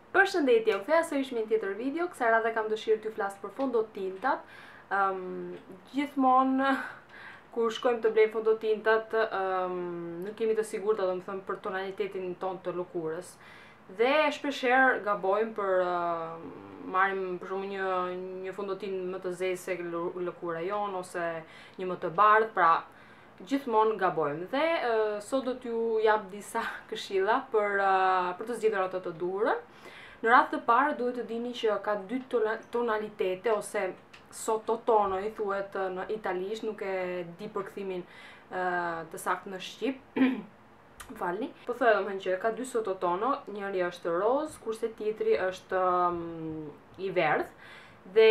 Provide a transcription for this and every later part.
Përshëndetje, u kthea sërish me një tjetër video. Kësaj radhe kam dëshirë t'ju flas për fondotintat. Gjithmonë kur shkojmë të blejmë fondotintat, nuk jemi të sigurta, domethënë, për tonalitetin ton të lëkurës. Dhe shpeshherë gabojmë për marrim për shembull një fondotin më të zezë se lëkura jon ose një më të bardhë, pra gjithmonë gabojmë. Dhe sot do t'ju jap disa këshilla për të zgjedhur ato të duhurën. Në radhë të parë duhet të dini që ka dy tonalitete ose sottotono i thuhet në italisht, nuk e di përkthimin të saktë në shqip. Falni. Po thoya domethënë që ka dy sottotono, njëri është roz, kurse tjetri është i verdh. Dhe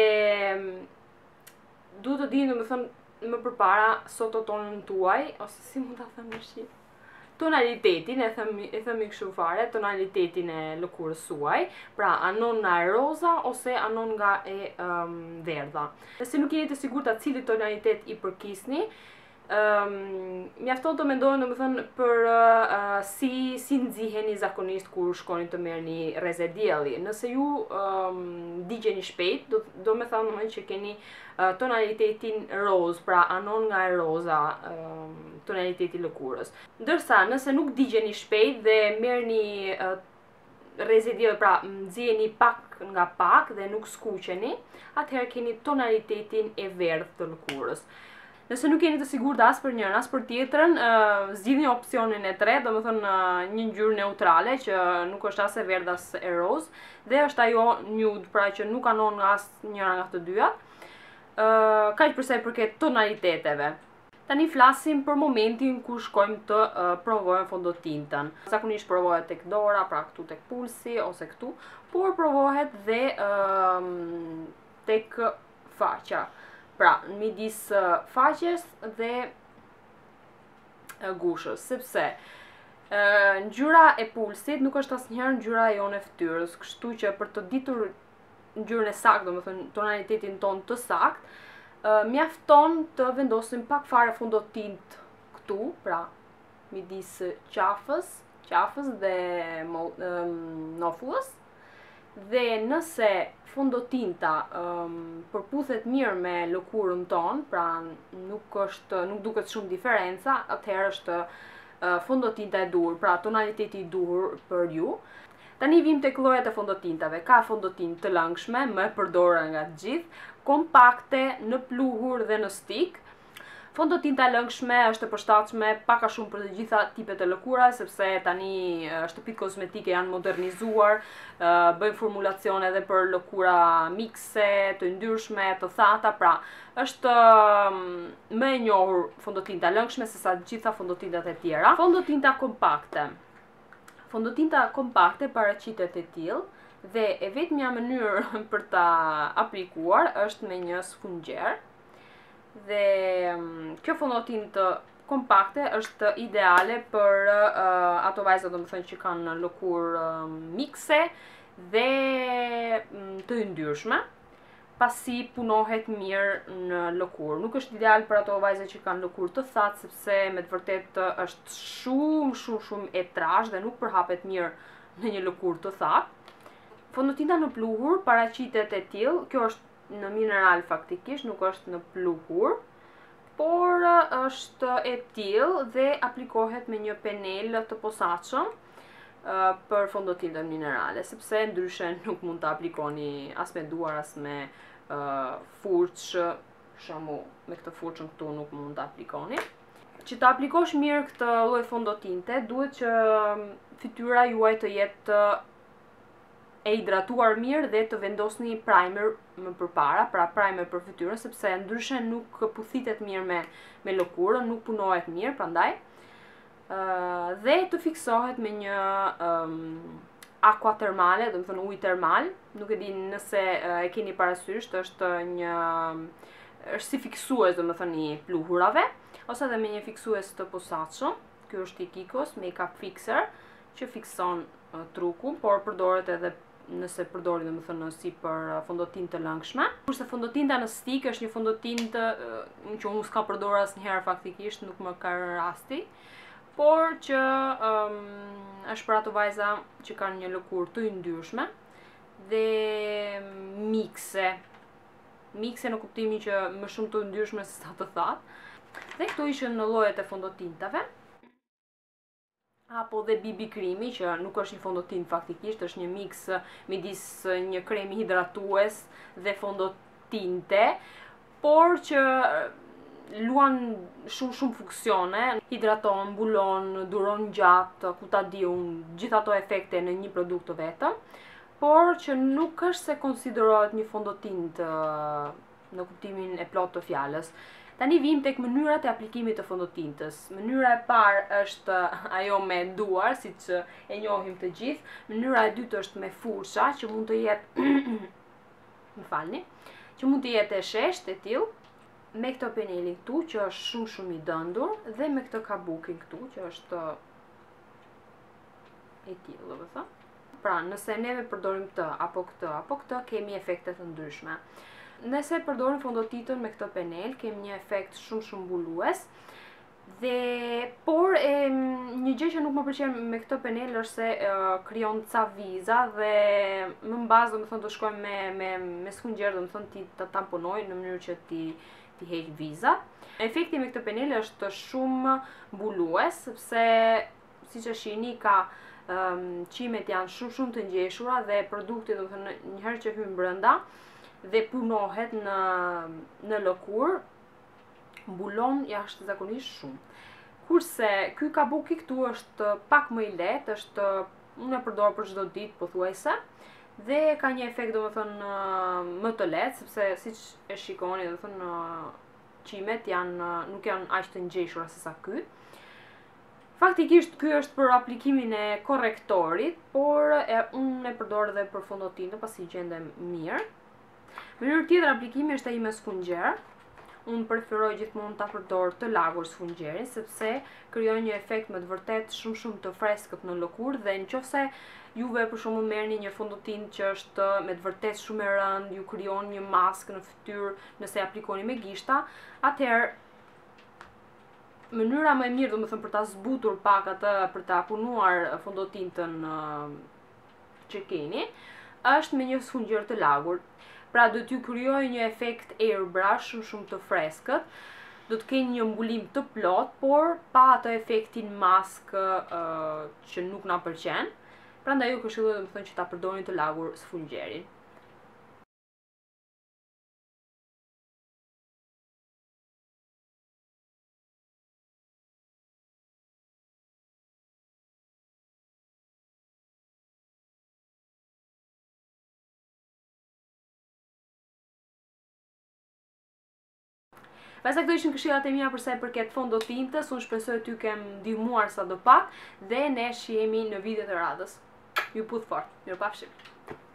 duhet të dini domethënë më përpara sottotonën tuaj, ose si mund ta them në shqip, tonalitetin, e themi kështu fare, tonalitetin e lëkurës suaj, pra anon nga e roza ose anon nga e verdha. Nëse nuk jeni të sigurta cili tonalitet i përkisni, mjafton të mendojnë domethënë për si nxiheni zakonisht kur shkoni të merrni rrezë dielli. Nëse ju digjeni shpejt, do me thënë domethënë që keni tonalitetin roz, pra anon nga e roza tonaliteti i lëkurës. Ndërsa nëse nuk digjeni shpejt dhe merrni rrezë dielli, pra nxiheni pak nga pak dhe nuk skuqeni, atëherë keni tonalitetin e verdhë të lëkurës. Nëse nuk jeni të sigurt as për njërin as për tjetrën, zgjidhni opsionin e tretë, domethënë një ngjyrë neutrale që nuk është as e verdhë as e roz, dhe është ajo nude, pra që nuk anon nga as njëra nga të dyja. Kaq për sa i përket tonaliteteve. Tani flasim për momentin kur shkojmë të provojmë fondotintën. Zakonisht provohet tek dora, pra këtu tek pulsi ose këtu, por provohet dhe tek faqja. Pra, midis faqes dhe gushës, sepse ngjyra e pulsit nuk është asnjëherë ngjyra jone e fytyrës, kështu që për të ditur ngjyrën e saktë, domethënë tonalitetin ton të saktë, mjafton të vendosim pak fare fondotint këtu, pra midis qafës dhe nofullës. Dhe nëse fondotinta përputhet mirë me lëkurën ton, pra nuk duket shumë diferenca, atëherë është fondotinta e duhur, pra tonaliteti i duhur për ju. Tani vim tek llojet e fondotintave. Ka fondotintë të lëngshme, më e përdorura nga të gjithë, kompakte, në pluhur dhe në stik. Fondotinta e lëngshme është e përshtatshme pak a shumë për të gjitha tipet e lëkura, sepse tani shtëpitë kozmetike janë modernizuar, bëjnë formulacione edhe për lëkura mikse, të ndryshme, të thata, pra është më e njohur fondotinta lëngshme sesa të gjitha fondotintat e tjera. Fondotinta kompakte. Fondotinta kompakte paraqitet e tillë dhe e vetmja mënyrë për ta aplikuar është me një sfungjer. Dhe kjo fondotintë kompakte është ideale për ato vajza domethënë që kanë lëkurë mikse dhe të yndyrshme, pasi punohet mirë në lëkurë. Nuk është ideal për ato vajza që kanë lëkurë të thatë, sepse me të vërtetë është shumë e trashë dhe nuk përhapet mirë në një lëkurë të thatë. Fondotinta në pluhur paraqitet e tillë, kjo është në mineral faktikisht, nuk është në pluhur, por është e tillë dhe aplikohet me një penel të posaçëm për fondotintën minerale, sepse ndryshe nuk mund të aplikoni as me duar as me furçë, shembull me këtë furçën këtu nuk mund të aplikoni. Që të aplikosh mirë këtë lloj fondotinte, duhet që fytyra juaj të jetë e hidratuar mirë dhe të vendosni primer më përpara, pra primer për fytyrën, sepse ndryshe nuk puthitet mirë me lëkurën, nuk punohet mirë, prandaj. Dhe të fiksohet me një aqua termale, domethënë ujë termal, nuk e di nëse e keni parasysh, është si fiksues domethënë i pluhurave, ose edhe me një fiksues të posaçëm. Ky është i Kikos Makeup Fixer, që fikson trukun, por përdoret edhe nëse përdori domethënë si për fondotintë të lëngshme. Kurse fondotinta në stik është një fondotintë që unë s'ka përdorur asnjëherë faktikisht, nuk më ka rasti, por që është për ato vajza që kanë një lëkurë të yndyrshme dhe mikse. Mikse në kuptimin që më shumë të ndryshme se sa të thatë. Dhe këto ishin në llojet e fondotintave. Apo dhe BB krimi, që nuk është një fondotint faktikisht, është një mix midis një kremi hidratues dhe fondotinte, por që luan shumë funksione, hidraton, mbulon, duron gjatë, ku ta di unë, gjithë ato efekte në një produkt të vetëm, por që nuk është se konsiderohet një fondotint në kuptimin e plot të fjalës. Tani vim tek mënyrat e aplikimit të fondotintës. Mënyra e parë është ajo me duar, siç e njohim të gjithë. Mënyra e dytë është me fusha, që mund të jetë më falni, që mund të jetë e sheshtë, e tillë, me këtë penelin këtu që është shumë i dëndur dhe me këtë kabukin këtu që është e tillë, do të thënë. Pra, nëse neve përdorim këtë apo këtë, kemi efekte të ndryshme. Nëse përdorim fondotintën me këtë penel, kemi një efekt shumë mbulues. Por një gjë që nuk më pëlqen me këtë penel është se krijon ca viza dhe më mbas domethënë do shkojmë me sfungjer, domethënë ti ta tamponoj në mënyrë që ti heq vizat. Efekti me këtë penel është shumë mbulues, sepse siç e shihni ka qimet janë shumë të ngjeshura dhe produkti domethënë një herë që hyn brenda dhe punohet në lëkurë, mbulon jashtëzakonisht shumë. Kurse ky kabuki këtu është pak më i lehtë, unë e përdor për çdo ditë pothuajse, dhe ka një efekt domethënë më të lehtë, sepse siç e shikoni domethënë qimet nuk janë aq të ngjeshura se sa ky. Faktikisht ky është për aplikimin e korrektorit, por unë e përdor edhe për fondotintën pasi gjendem mirë. Mënyrë tjetër aplikimi është ai me sfungjer. Unë preferoj gjithmonë ta përdor të lagur sfungjerin, sepse krijon një efekt me të vërtet shumë të freskët në lëkurë, dhe nëse juve për shembull merrni një fondotintë që është me të vërtet shumë e rëndë, ju krijon një maskë në fytyrë nëse e aplikoni me gishta, atëherë mënyra më e mirë domethënë për ta zbutur pak atë, për ta punuar fondotintën që keni, është me një sfungjer të lagur. Pra do t'ju krijoj një efekt airbrush shumë të freskët, do të keni një mbulim të plot, por pa atë efektin maskë që nuk na pëlqen. Prandaj ju këshilloj domethënë që ta përdorni të lagur sfungjerin. Pastaj këto ishin këshillat e mia për sa i përket fondotintës. Unë shpresoj t'ju kem ndihmuar sadopak dhe ne shihemi në videot e radhës. Ju puth fort. Mirupafshim.